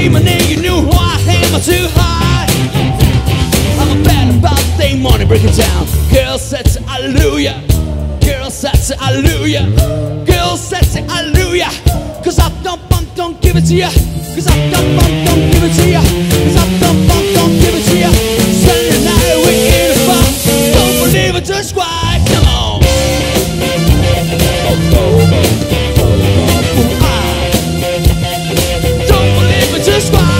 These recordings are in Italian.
say my name, you knew who I am, I'm too high. I'm a bad about day money, break it down. Girl said hallelujah, girl said hallelujah, girl said hallelujah. Cause I don't give it to ya. Cause I don't give it to ya. Cause I don't give it to ya. Sunday night we in the bar. Don't believe it, just why. Come on. Don't believe it, just why.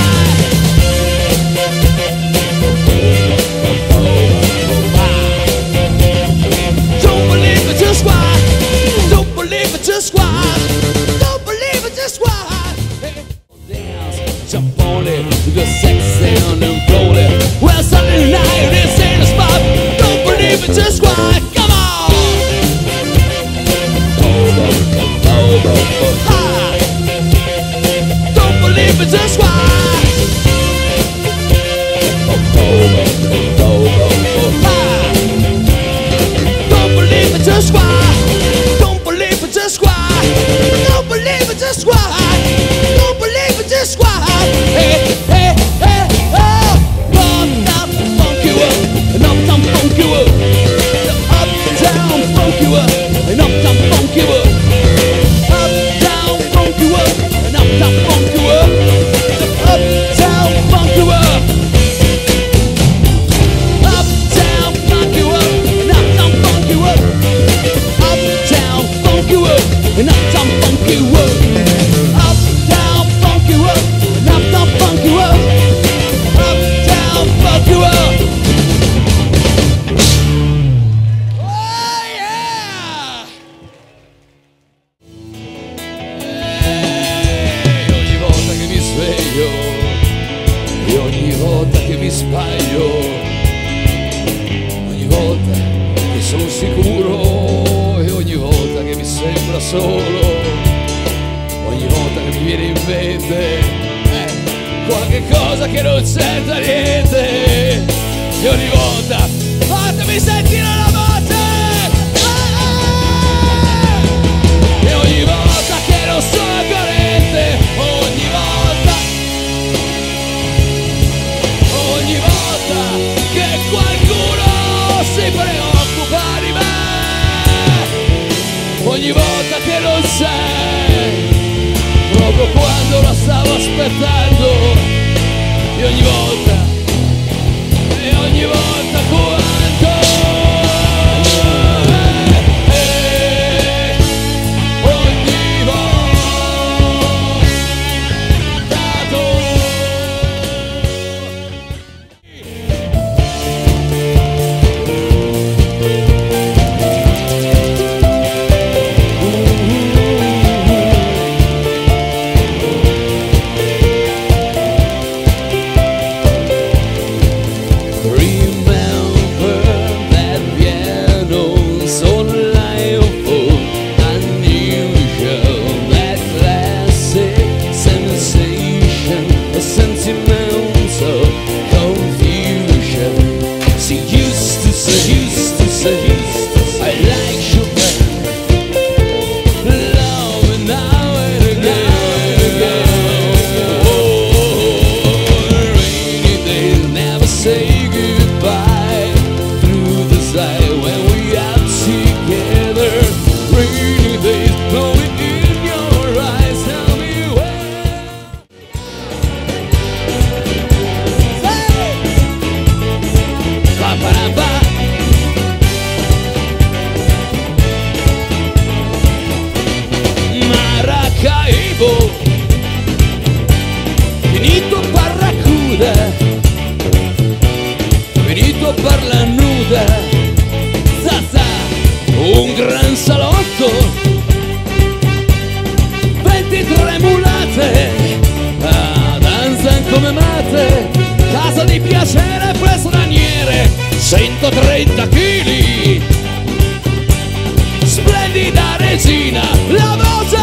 Don't believe it, just why. Don't believe it, just why. Don't believe it, just why. Dance, jump on it, the sex sound and roll it. Well, Sunday night is in the spot. Don't believe it, just why. Come on. Ha. Don't believe it, just why. Don't believe it, just why. Don't believe it, just why. Don't believe it, just why. Don't believe it, just why. Hey, hey, hey, oh. Uptown funk you up, and uptown funk you up. Uptown funk you up, and uptown funk you up. Uptown funk you up, and uptown funk you up. Uptown funk you up. Uptown funk you up, and uptown funk you up. Uptown funk you up, and uptown funk you up. Uptown funk you up, and uptown funk you up. Uptown funk you up. Oh yeah! Ogni volta che mi sveglio e ogni volta che mi sbaglio, ogni volta che sono sicuro e ogni volta che mi sembra solo, ogni volta che mi viene in mente qualche cosa che non c'entra niente, e ogni volta fatemi sentire la voce, e ogni volta che non sono coerente, ogni volta che qualcuno si preoccupa di me, ogni volta che non sei proprio quando la stavo aspettando, e ogni volta quanto ogni Maracaibo, finito Barracuda, finito per la nuda, Zaza, un gran salotto, 23 mulate, danzano come mate, casa di piacere per straniere, 130 kg, splendida regina, la voce.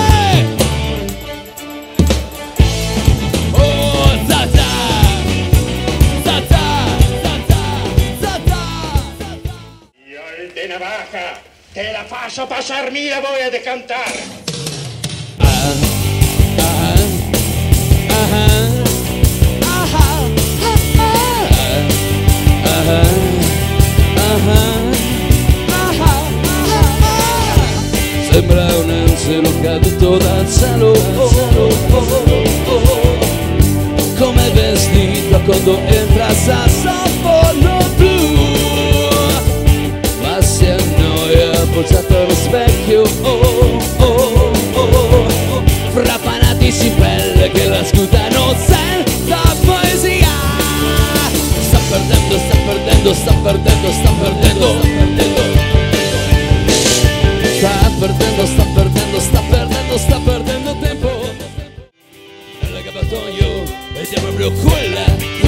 Oh, Zaza, Zaza, Zaza, Zaza, Zaza. Io il de Navaja te la faccio passar mia voy a cantar. Sembra un angelo caduto dal cielo, come vestito quando entra a sassofono blu, ma si annoia appoggiato allo specchio, fra fanatici in pelle che la scutano senza poesia. Sta perdendo, sta perdendo, sta perdendo, sta perdendo, sta perdendo, sta perdendo, sta perdendo, sta perdendo tempo. Nell'accabbatoio ed è proprio quella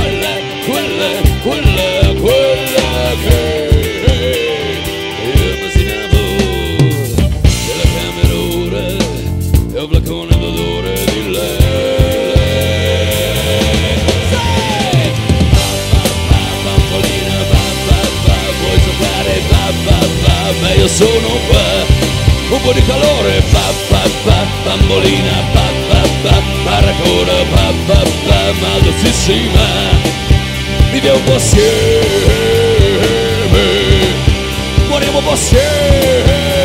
che io immaginavo. Della camera ora e un flacone d'odore di lei. Bambolina, vuoi giocare? Ma io sono qua. Un po' di calore, bambolina, paracola, ma dolcissima, viviamo un po' assieme, moriamo un po' assieme.